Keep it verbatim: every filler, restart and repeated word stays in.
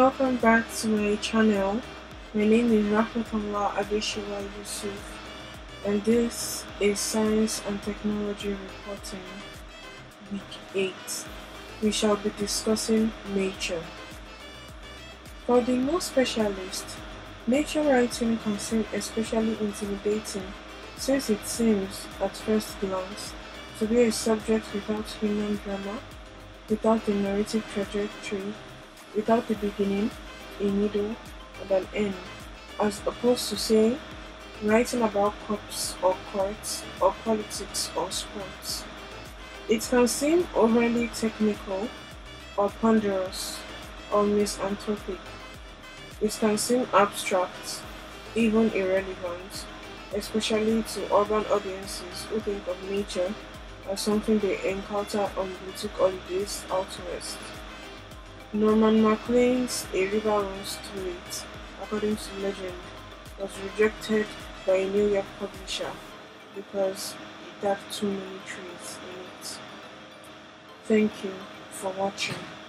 welcome back to my channel. My name is Rahmatullah Adeshiwa Yusuf, and this is Science and Technology Reporting, Week eight. We shall be discussing nature. For the no specialist, nature writing can seem especially intimidating since it seems, at first glance, to be a subject without human drama, without a narrative trajectory, without a beginning, a middle, and an end, as opposed to, say, writing about cups or courts or politics or sports. It can seem overly technical or ponderous or misanthropic. It can seem abstract, even irrelevant, especially to urban audiences who think of nature as something they encounter on boutique holidays out west. Norman Maclean's A River Runs Through It, according to legend, was rejected by a New York publisher because it had too many trees in it. Thank you for watching.